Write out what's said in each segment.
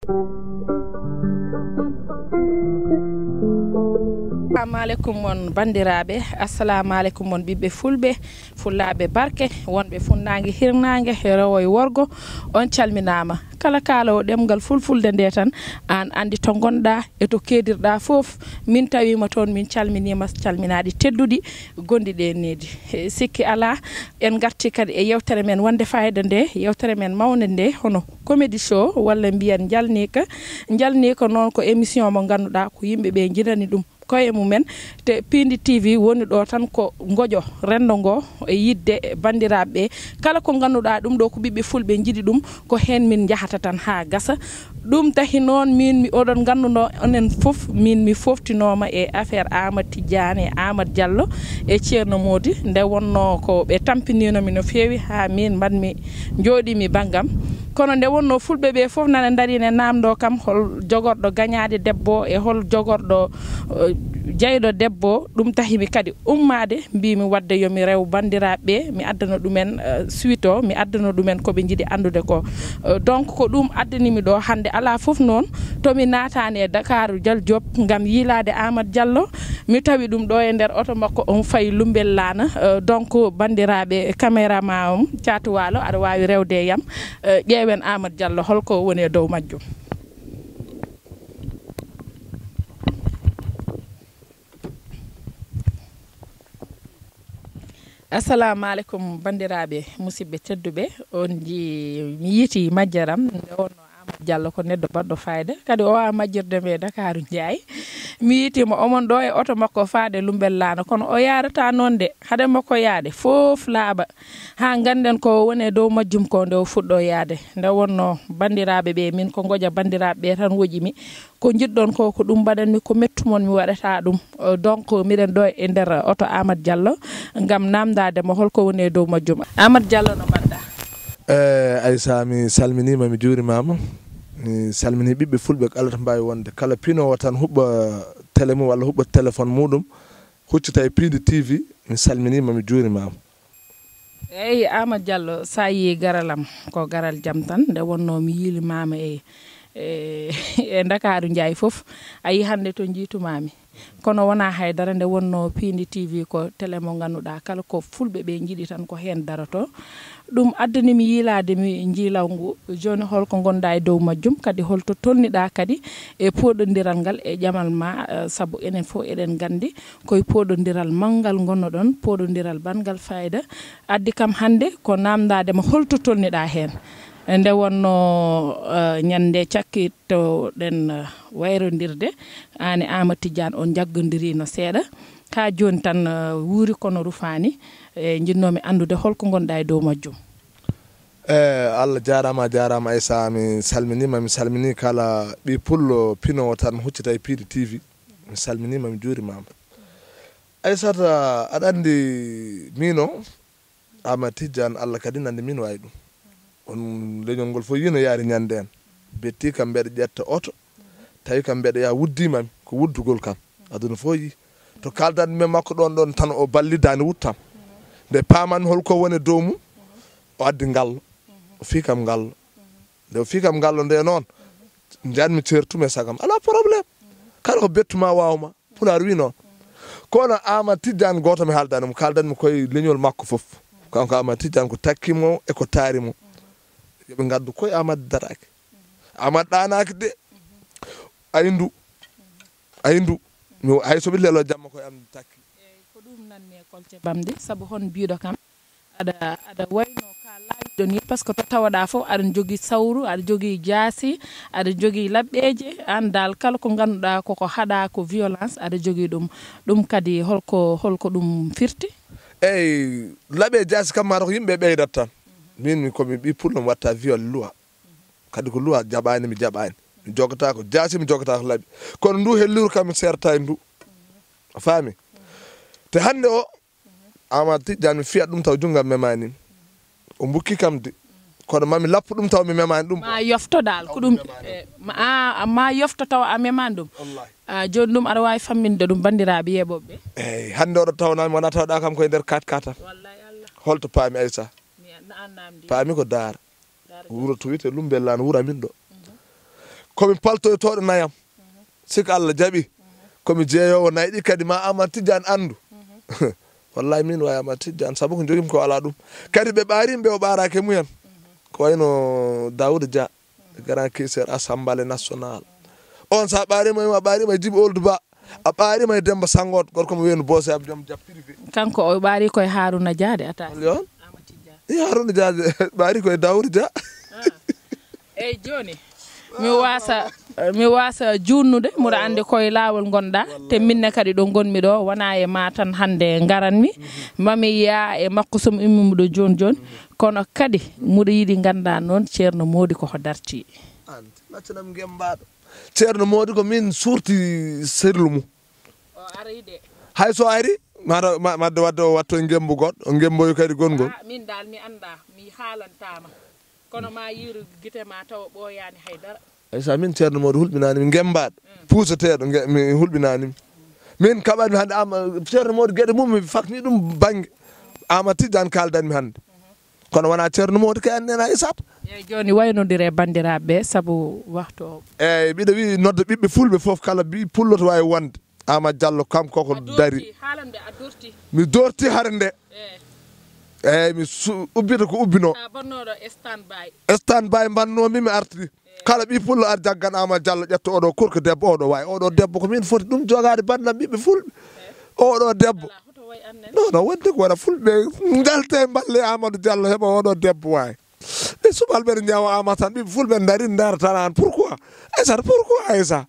Assalamu alaikum mon bandiraɓe, assalamu alaikum mon ɓiɓɓe fulɓe fullaɓe barke wonɓe funnague hirnague rewo e worgo on calminama kala kala o ɗemgal fulfulde nde tan an andi to gonɗa e to kedirɗa foof min tawima toon min calminima calminaɗi tedduɗi gondiɗe nedi sikki ala en garti kadi e yewtere men wonde fayida nde yewtere men mawde nde hono comédie show walla mbiyan jalnika noon ko émission mo ganduɗa ko yimɓeɓe jinani ɗum koye mumen te Piindi TV woni ɗo tan ko goƴo rendo ngo e yidde bandiraɓe kala ko ganduɗa ɗum ɗo ko ɓiɓɓe fulɓe jiiɗi ɗum ko hen min jahata tan ha gasa ɗum tahi noon min mi oɗon ganduno onen foof min mi foftinoma e affaire Amadou Tidiane e Amadou Diallo e Thierno Mody nde wonno ko ɓe tampininomi no fewi ha min mbanmi joɗimi banggam kono nde wonno fulɓe ɓe foof nana darine namdo kam hol jogorɗo gañade debbo e hol jogorɗo jeyɗo debbo ɗum tahimi kadi ummade mbimi wadde yomi rew bandiraɓe mi addana ɗumen suite o mi addana ɗumen koɓe jiiɗi andude ko donc ko ɗum addanimi ɗo hande ala foof noon tomi natani e Dakar Dial Diop gam yilade Amadou Diallo mi tawi ɗum ɗo e nder oto makko on fayi lumbel lana donc bandiraɓe caméraman om Thiatou Walo aɗa wawi rewde yam ƴeewen Amadou Diallo holko woni e dow majjum. Assalamu alaikum bandiraɓe musidɓe tedduɓe on ji mi yiti majjaram nde wonno Amadou Diallo ko neddo baddo fayda kadi o wa majjirde me Dakar Ndiaye mi yitima omon ɗo e oto makko faade lumbel lana kono o yarata non de hade makko yaade foof laaba ha ganden ko woni dow majjum ko nde o fuɗɗo yaade nde wonno bandiraɓe ɓe min ko goja bandiraɓe ɓe tan wojimi ko jiɗɗon ko ɗum mbaɗanmi ko mettumon mi waɗata ɗum donc miɗen ɗo e nder oto Amadou Diallo gam namdade mo holko woni dow majjum. Amadou Diallo no mbaɗɗa? Aicha mi salminima mi juurimama mi salmini ɓiɓɓe fulɓe kala to mbawi wonde kala pinowo tan huɓɓa télé mum walla huɓɓa téléphone muɗum huccita e Piindi TV mi salminima mi juurimama. Eyyi Amadou Diallo sa yi garalam ko garal jam tan nde wonno mi yilimama e Dakar Ndiaye foof ayi hande to jiitumami kono wona haydara nde wonno Piindi TV ko télé mo ganduɗa kala ko fulɓe ɓe jiiɗi tan ko hen darato ɗum addani mi yilade mi jiilaw ngu joni holko gonda e dow majjum kadi holto tolniɗa kadi e poɗodiral ngal e ƴamal ma saabu enen fof eɗen gandi koye poɗodiral mawgal gonnoɗon poɗodiral bangal fayida addi kam hande ko namdade mo holto tolniɗa hen nde wonno ñande cakkito ɗen wayrodirde an e Amadou Tidiane on jaggodirino seeɗa ka joni tan wuuri kono rufani e jinnomi andude holko gonɗa e dow majjum. Allah jarama Aicha mi salmini kala ɓi pullo pinowo tan huccita e Piindi TV mi salminima mi juurimama. Aissata aɗa andi mino Amadou Tidiane Allah kadi nandi min wawi ɗum on leñol ngol fof yino yaari ñande en betti kam mbeɗa ƴetta oto tawi kam mbeɗa ya wuddimami ko wuddugol kam aduna fof yi to kaldanmi makko ɗon tan o ballidani wuttam nde pamanmi holko woni dow mum o addi ngallo o fi kam ngallo nde o fi kam ngallo nde noon janmi certume sagam ala probléme kala ko bettuma wawma Pulaar wi noon kono Amadou Tidiane goto mi haaldanimo kaldanmi koye leñol makko foof kanko Amadou Tidiane ko takkimo e ko taarimo yoɓe gaddu koye Amadou daraki Amadou ɗanaki de ayndu hay soɓe lelo jamma koye am takki ko ɗum nanne kolce bamde saabu hon biɗo kam aɗa wayno ka laayiɗo ni par ce que to tawaɗa fof aɗa jogui sawru aɗa jogui jaasi aɗa jogui labɓeje an dal kala ko ganduɗa koko haɗa ko violence aɗa jogui ɗum kadi holko ɗum firti. eyyi laaɓe jaasi kam mata ko yimɓe ɓeydat tan min komi ɓi pullo mi watta viol loi kadi ko loi jaɓani mi jaɓani mi jogata ko jaasi mi jogata ko laaɓi kono ndu helluru kam mi serta e ndu a faami te hande o Amadou Tidiane mi fiyat ɗum taw junggam memani o bukki kam de kono mami lappu ɗum taw mi memani ɗum ma yofto dal ko ɗum ma yofto taw a memani ɗum joni ɗum aɗa wawi famminde ɗum bandiraɓe yeɓoɓe eyyi hande oɗo tawnami wona tawɗa kam koye nder 4 tan holto paami Aicha paami ko daara wuro to wiyete lumbellano wura min ɗo komi paltoytoɗo nayam sika Allah jaɓi komi jeeyowo nayi ɗi kadi ma Amadou Tidiane andu wallahi min wawi Amadou Tidiane saabu ko jogimi ko ala ɗum kadi ɓe ɓarimɓe o ɓarake mumen ko wayno Daouda Dia grand caisseur assemblée national on sa ɓarima a ɓarima Djiby Ould Ba a ɓarima Demba Sangoto gorko mo wiyno bosse ab joom jab privé kanko o ɓaari koye Haruna Diade ata on Haruna Diade ɓaari koye Daouda Dia eyyi joni mi wasa junnude mboɗo andi koye lawol gonɗa te minne kadi ɗo gonmi ɗo wona e ma tan hande garanmi mami yaa e makko somo immimi ɗo joni kono kadi muɗo yiiɗi ganda noon ceerno Mody koko darti laccanam gembaɗo ceerno Mody ko min surti serlu mum o ariɗe hay so ari madde wadde o watto e gembu goɗɗo o gemboyo kadi gongol min dal mi anda mi haalantama kono ma yiiru guite ma taw ɓooyani haydara sa min ceerno Mody hulɓinani mi gembaɗo puusateɗo mi hulɓinanimi min kaɓanmi hande ceerno Mody gueɗe mum mi fakni ɗum banggue Amadou Tidiane kaldanmi hande kono wona ceerno Mody kay annena isata eyyi joni waynodire bandiraɓeɓe saabu waktu o eyyi mbiɗo wi nodda ɓiɓɓe fulɓe foof kala bi pullo to wawi wonde Amadou Diallo kanko koko dari mi dorti hare nde eyyi mi ubbita ko ubbino stand by bannomi mi artiri kala ɓi pullo ar jaggan Amadou Diallo ƴetto oɗo kurko debbo oɗo wawi oɗo debbo ko min foti ɗum jogade bandam ɓiɓɓe fulɓe oɗo debbo non wonde ko waɗa fulɓe jalte balle Amadou Diallo heeɓa oɗo debbo wawi e subalɓe ne ñawa Amadou tan ɓiɓɓe fulɓe daari daratan an pourquoi Aissata pourquoi Aissa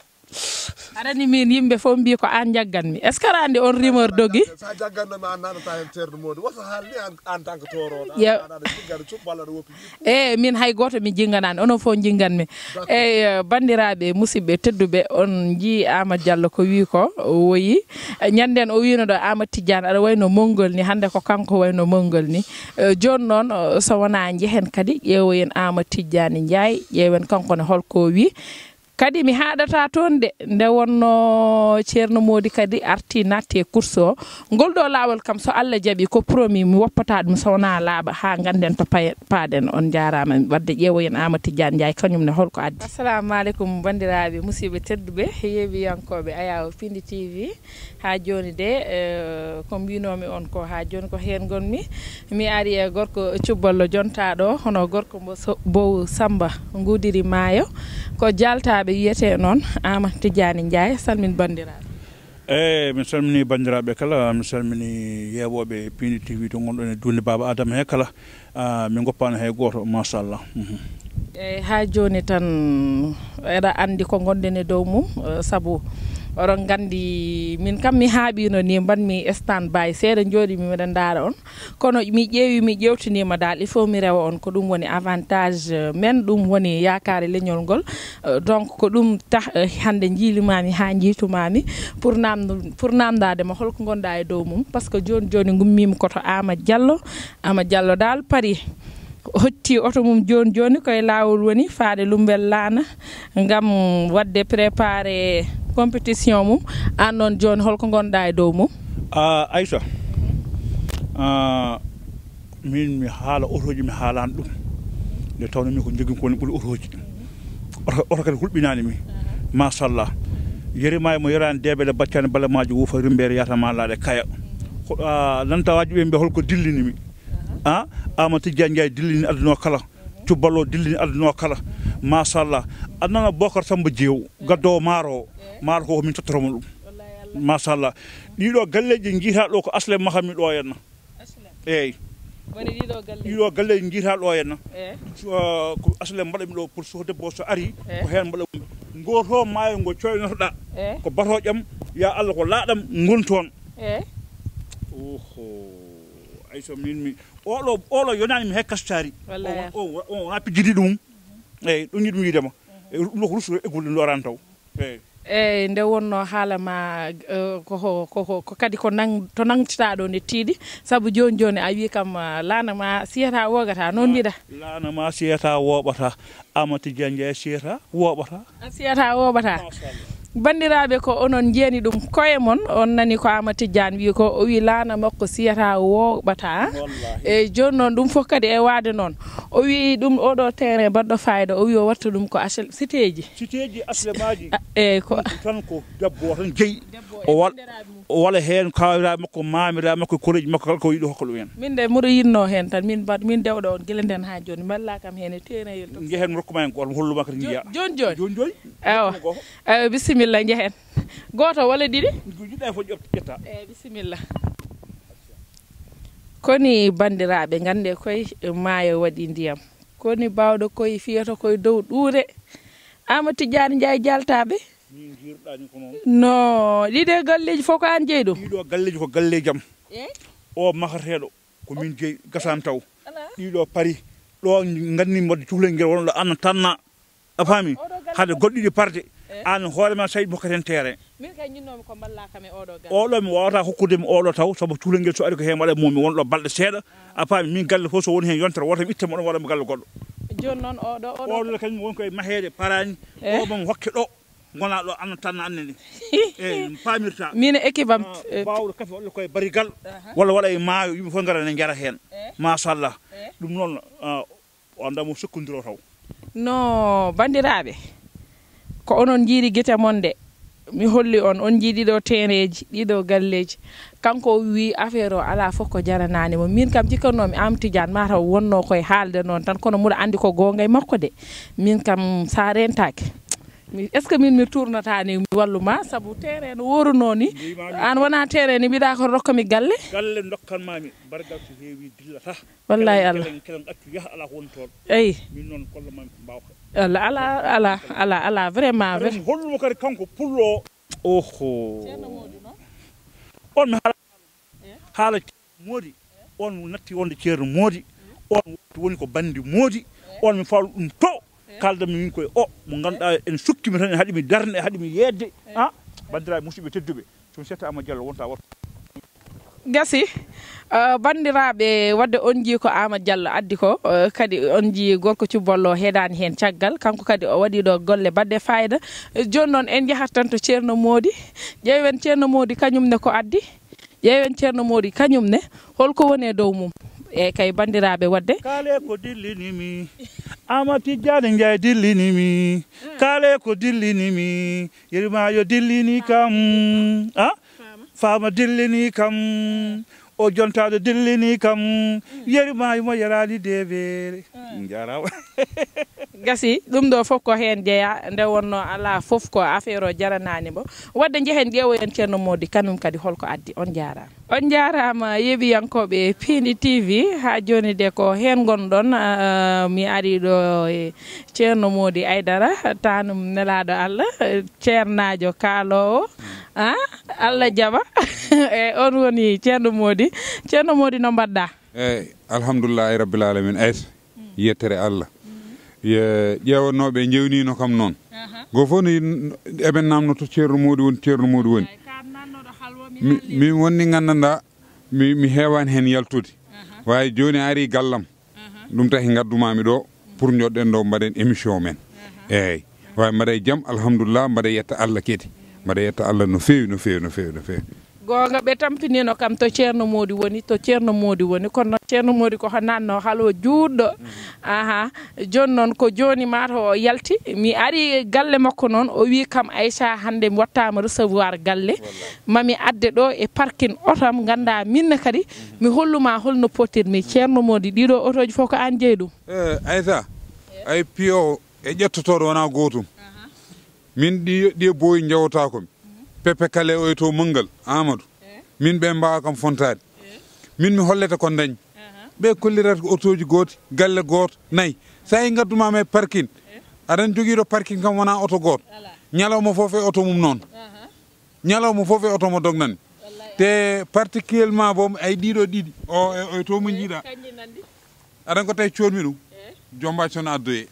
aɗani min yimɓe fof mbi ko an jagganmi est ce que aɗa andi on rumeur dogi sa jaggannomi an nanata hen ceerno Mody woto haalni en tant que toroɗo aɗa jiggade cuɓɓo walla aɗa woppi eyyi min hay goto mi jingganani onon fof jingganmi eyyi bandiraɓe musidɓe tedduɓe on jii Amadou Diallo ko wi ko woyi ñanden o wino ɗo Amadou Tidiane aɗa wayno monggol ni hande ko kanko wayno monggol ni joni noon so wona jehen kadi ƴeewoyen Amadou Tidiane Ndiaye ƴeewen kankone holko wi kadi mi haɗata toon de nde wonno ceerno Mody kadi arti natti e course o ngol ɗo lawol kam so Allah jaaɓi ko promis mi woppata ɗum so wona laaɓa ha ganden to paaɗen on jarama wadde ƴeewoyen Amadou Tidiane Ndiaye kañumne holko addi assalamu aleykum bandiraɓe musidɓe tedduɓe yeewiyankoɓe ayaw Piindi TV ha joni de ko mbinomi on ko ha joni ko hen gonmi mi ari e gorko cubballo jontaɗo hono gorko bow Samba gudiri maayo ko jaltaɓe yiyete noon Amadou Tidiane Ndiaye salmin bandiraɓe eyyi mi salmini bandiraɓe kala mi salmini yeewoɓe Piindi TV to gonɗon e dunde baba Adama he kala min goppano hay goto machallah eyyi ha joni tan eɗa andi ko gonɗen e dow mum saabu oɗon gandi min kam mi haaɓino ni mbanmi stand by seeɗa jooɗimi miɗen daara on kono mi ƴeewi mi ƴewtinima dal il faut mi rewa on ko ɗum woni avantage men ɗum woni yakare leñol ngol donc ko ɗum hande jiilimami ha jiitumami pour namdadema holko gonɗa e dow mum par ce que joni gummimi koto Amadou Diallo dal paari hotti oto mum joni koye lawol woni faade lumbel laana ngam wadde préparé compétition mum an noon joni holko gonɗa e dow mum Aicha min mi haala otoji mi haalani ɗum nde tawno min ko jogui koni ɓuuri otoji oto kadi hulɓinani mi machallah yerima mo yorani deɓele baccane bale maji wuufa rimbere yatama laade kaya nanta waji ɓe mbiya holko dillini mi Amadou Tidiane Ndiaye dillini adduno kala cubballo dillini adduno kala machallah annana Bocar Samba Jeew gaddowo maaro ko min tottoromo ɗum machallah ɗiɗo galleji jiita ɗo ko aslem mahami ɗo henna eyyi ɗiɗo galleji jiita ɗo henna ko aslem mbaɗami ɗo pour so debbo so ari ko hen mbaɗa goto maayo ngo coynotoɗa ko bato ƴam ya Allah ko laaɗam gon toon oho Aicha min mi oɗo yonani mi hay kastari on wona pijjidi ɗum eyyi ɗum yiɗmi widema ɗum ko russo eggude loran taw eyyi nde wonno haalama ko kadi ko to nangtita ɗo nde tiiɗi saabu joni a wi kam laana ma siyata wogata noon mbiɗa laana ma siyata woɓata Amadou Tidiane Ndiaye siyata woɓata siyata woɓata bandiraɓe ko onon jeeni ɗum koye mon on nani ko Ama Tidiane wi ko o wi laana makko siyata woɓata e joni noon ɗum fof kadi e waade noon o wi ɗum oɗo terrain baɗɗo fayida o wi o watta ɗum ko cité ji aslemaji e ko tan ko debbo tan jeeyi o wala heen kawira makko mamira makko koreji makko kala ko yiɗi hokka ɗum hen min de mbiɗo yinno hen tan min dewɗo on guila nden ha joni mballa kam hen e terrain yel jehen rokkuma hen goto holluma kadi jiya joni ewa bisimilla jehen goto walla ɗiɗi jiɗɗa fof ƴetta bisimilla koni bandiraɓe gande koye maayo waɗi ndiyam koni bawɗo koye fiyata koye dow ɗuure Ama Tidiane Ndiaye jaltaɓe no ɗiɗe galleji fof ko an jeeyi ɗum ɗiɗo galleji ko galleji am o makateɗo ko min jeeyi gasam taw ɗiɗo paari ɗo gandni modde cuhlel nguel wonɗo anna tanna a faami hade goɗɗiɗi parde an hoorema sayid mokkaten terrain min kay ñinnomi ko balla kam e oɗo galle oɗo mi wawata hokkudemi oɗo taw saabu cuhlel nguel so ari ko hen waɗa mumi wonɗo balɗe seeɗa a faami min galle fof so woni hen yontere woto itta moɗon waɗamo galle goɗɗo joni noon oɗo kañum woni koye mahede parani o mom hokke ɗo gona ɗo anna tanna annene eyyi pamirta min équipe am bawɗo kafe walla koye barigal walla waɗa e maayo yimɓe fof gara ne jara hen machallah ɗum noon o andamo sukkodiro taw no bandiraɓe ko onon jiiri guite mon de mi holli on jii ɗiɗo tereji ɗiɗo galleji kanko wi affaire o ala fof ko jaranani mo min kam cikkannomi Ama Tidiane mataw wonno koye haalde noon tan kono muɗa andi ko gonga e makko de min kam sa rentake est ce que min mi tournatani mi walluma saabu terrain no woruno ni an wona terrain ni mbiɗa ko rokkami galle dokkanmami bargal so heewi dillata wallahi Allah kelen accu yaha ala ko woni toon eyyi min noon kollamami ko mbawka ala vraiment hollumo kadi kanko pullo oho on mi haala Mody on natti wonde ceerno Mody on woni ko bandi Mody on mi faalo ɗum to kaldami min koye mo ganduɗa en sukkimi tan haɗimi darde haɗimi yedde bandiraɓe musidɓe tedduɓe somi setta Ama Diallo wonta Votre gasi bandiraɓe wadde on jii ko Ama Diallo addi ko kadi on jii gorko cubollo heedani hen caggal kanko kadi o waɗi ɗo golle badde fayida joni noon en jahat tan to ceerno Mody ƴeewen ceerno Mody kañumne ko addi ƴeewen ceerno Mody kañumne holko woni e dow mum e kay bandiraɓe wadde kale ko dillinimi Ama Tidiane Ndiaye dillinimi kale ko dillinimi yerimayo dillini kam fama dillini kam o jontaɗo dillini kam yerimayo mo yarani debere jarama gasi ɗum ɗo fof ko hen jeeya nde wonno ala fof ko affaire o jaranani mo wadde jehen ƴeewoyen ceerno Mody kanum kadi holko addi on jarama yeeɓiyankoɓe Piindi TV ha joni de ko hen gonɗon mi ari ɗo e ceerno Mody Aidara tanum nelaɗo Allah ceernajo kaalowo Allah jaɓa e on woni ceerno Mody no mbaɗɗa eyyi alhamdoulillahi rabbil alamin Aicha yettere Allah ƴeewanoɓe jewnino kam noon go fof no eɓen namno to ceerno Mody woni min wonni gandanɗa mi heewani hen yaltude wawi joni ari gallam ɗum taki gaddumami ɗo pour joɗɗen ɗo mbaɗen émission men eyyi wawi mbaɗa jaam alhamdoulillah mbaɗa yetta Allah kadi mbaɗa yetta Allah no fewi gonga ɓe tampinino kam to ceerno Mody woni kono ceerno Mody ko nanno haalo juutɗo joni noon ko joni mata o yalti mi ari galle makko noon o wi kam Aicha hande mi wattama recevoir galle mami adde ɗo e parking otam ganda minne kadi mi holluma holno potirmi ceerno Mody ɗiɗo otoji fof ko an jeeyi ɗum Aicha ay piyo e ƴettotoɗo wona gotum min ɗi boyi jawtakomi pepe kale o to mangal Amadou min ɓe mbawa kam fontade min mi hollete ko dañ ɓe kollirata ko autoji gooti galle goto nayyi sa yi gaddumama e parking aɗan joguiɗo parking kam wona auto goto ñalawma foof e auto mum noon ñalawma foof e auto mo dognani te particulièrement boom ay ɗiɗo ɗiɗi o to mo jiiɗa aɗan ko tawi coonmi ɗum jombaji toon addoye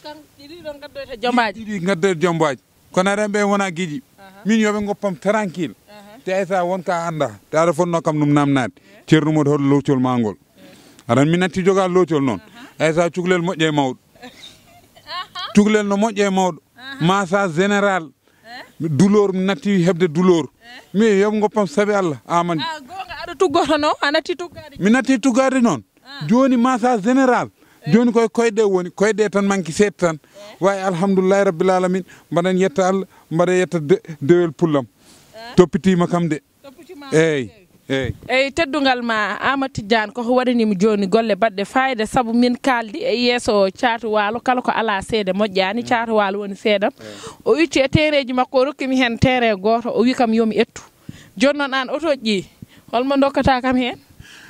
ɗiɗi gaddoyde jombaji kono aɗan ɓe wona guiƴi min yoɓe goppam tranquille te Aicha wonka anda te aɗa fonno kam ɗum namnade ceerno Mody hoɗo lowcol ma ngol aɗan mi natti joga lowcol noon Aicha cukalel moƴƴe e mawɗo cukalel no moƴƴe e mawɗo massage général douleur mi natti hebde douleur mi yoɓ goppam sabi Allah amani gonga aɗa tuggoto no a natti tuggade mi natti tuggade noon joni massage général joni koye koyɗe woni koyɗe tan manque seeɗa tan wawi alhamdoulillahi rabbil alamin mbaɗen yetta Allah mbaɗa yetta dewel pullam toppitima kam de eyyi teddugal ma Amadou Tidiane koko waɗanima joni golle baɗɗe fayida saabu min kaldi e yesso caatu walo kala ko ala seede moƴƴani caatu walo woni seedam o wicci e terreji makko o rokkimi hen terrain goto o wi kam yomi ettu joni noon an oto ƴi holmo dokkata kam hen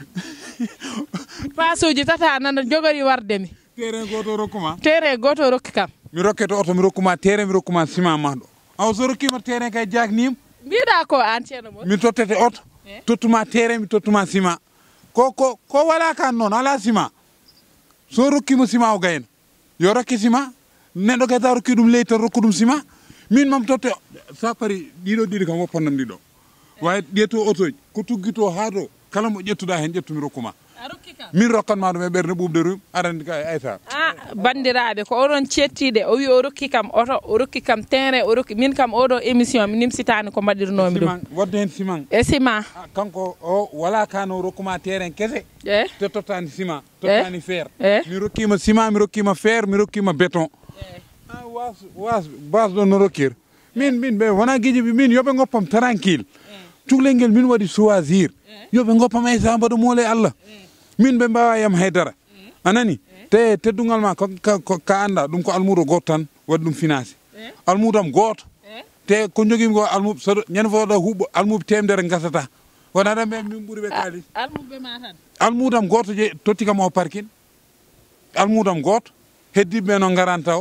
pasuji tata nana jogori wardemi terrain goto rokkuma terrain goto rokki kam mi rokkete oto mi rokkuma terrain mi rokkuma ciment maɗo aw so rokkima terrain kay jagnim mbiɗa ko an ceerno mo mi tottete oto tottuma terrain mi tottuma ciment ko wala kan noon ala ciment so rokkima ciment o gayna yo rokki ciment neɗɗo kay ta rokki ɗum leydi tan rokku ɗum ciment min mam totte sa pari ɗiɗo ɗiɗi kam woppannam ɗiɗo wawi ƴetto otoji ko tuggito ha ɗo kala mo ƴettuɗa hen ƴettu mi rokkuma min rokkanma ɗum e ɓerde ɓuɓde rum arandi ka Aicha bandiraɓe ko oɗon cettiɗe o wi o rokki kam oto o rokki kam terrain o rokki min kam oɗo émission mi nimsitani ko mbaɗirnomi ɗum wadde hen ciment e ciment kanko o wala kano rokkuma terrain kese te tottani ciment tottani fer mi rokkima ciment mi rokkima fer mi rokkima béton base ɗo no rokkir min ɓe wona guijiɓe min yoɓe goppam tranquille cukalel ngel min waɗi choisir yoɓe goppam Aicha mbaɗo moole Allah min ɓe mbawa yam haydara anani te teddugal ma ka anda ɗum ko almudo goto tan waɗi ɗum financé almudam goto te ko jogimi ko almuɓe so ñande fo ɗo huuɓo almuɓe temedere gasata wona ɗan ɓe min ɓuuri ɓe kalis almuɓe ma tan almudam goto je totti kam o parking almudam goto heddiɓe no garan taw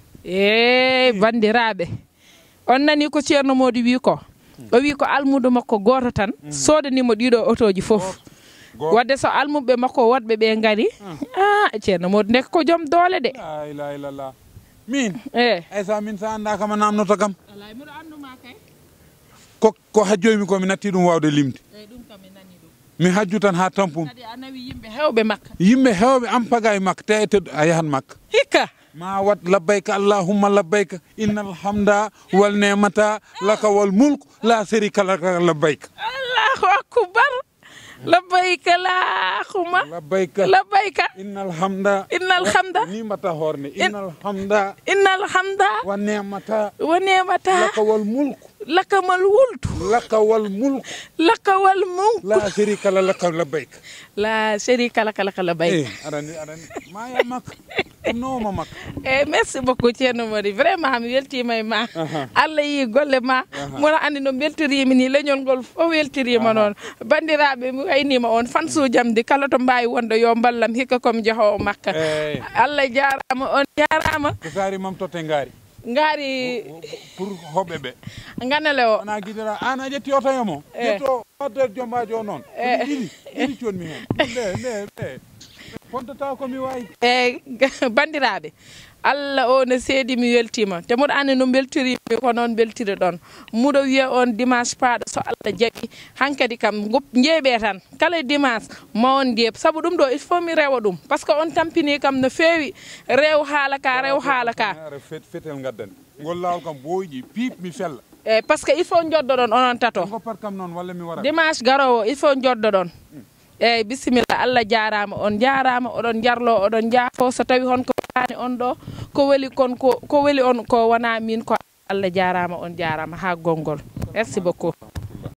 bandiraɓe on nani ko ceerno Mody wi ko o wi ko almudo makko goto tan sodanimo ɗiɗo otoji foof wadde so almuɓe makko wodɓe ɓe gari ceerno Mody ndek ko joom doole de la ilaha illallah min Aicha min sa anda kam a namnoto kam alay miɗo anduma kay ko hajjoymi ko mi natti ɗum wawde limde ɗum kam mi nani ɗum mi hajju tan ha tampum kadi a nawi yimɓe hewɓe makka yimɓe hewɓe ampaga e makka te teddu a yahan makka hikka ma wat labbayka allahumma labbayka innal hamda wal ni'mata laka wal mulk la sharika laka labbayka allahu akbar labbayka lahumma labbayka innal hamda nimata horne innal hamda wa ni'mata laka wal mulk laka wal mulk la sharika laka labbayka la sharika laka labbayka arani ma ya mak no mak merci beaucoup Thierno Mody vraiment mi weltima e ma Allah yi golle ma mono andi no beltorimi ni leñol ngol fof weltirima noon bandiraɓe mi waynima on fan sujamde kala to mbawi wonde yo ballam hikka komi jeehowo makka Allah jarama on jarama ko sari mam totte ngaari pour hoɓɓe ɓe ganale o wona guidora an a ƴetti oto yomo ƴetto wadde jombaji o noon ɗiɗi conmi hen ɓe fontata komi wawi bandiraɓe Allah o no seedi mi weltima te moɗo andi no beltorimi ko noon beltiri ɗon muɗo wiya on dimanche paaɗo so Allah jaaɓi hankkadi kam jeeɓe tan kala dimanche ma on jeeb saabu ɗum ɗo il faut mi rewa ɗum par ce que on tampini kam no feewi rew haala ka fetel gaddani ngol lawol kam boyƴi piip mi fella par ce que il faut joddoɗon onon tato goppat kam noon walla mi wara dimanche garowo il faut joddoɗon eyyi bisimilla Allah jarama on jarama oɗon jarlo oɗon jaafo so tawi hon ko wani on ɗo ko weli on ko wona min ko Allah jarama on jarama ha gongol merci beaucoup